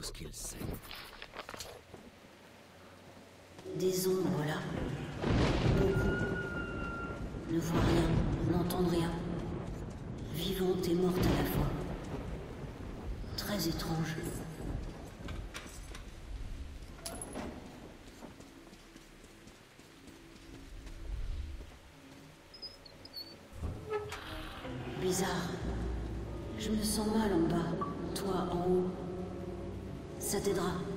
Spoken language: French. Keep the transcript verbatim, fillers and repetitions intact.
ce qu'il sait. Des ombres là. Beaucoup. Ne voient rien, n'entendent rien. Vivantes et mortes à la fois. Très étrange. Bizarre. Je me sens mal en bas, toi en haut. Ça t'aidera.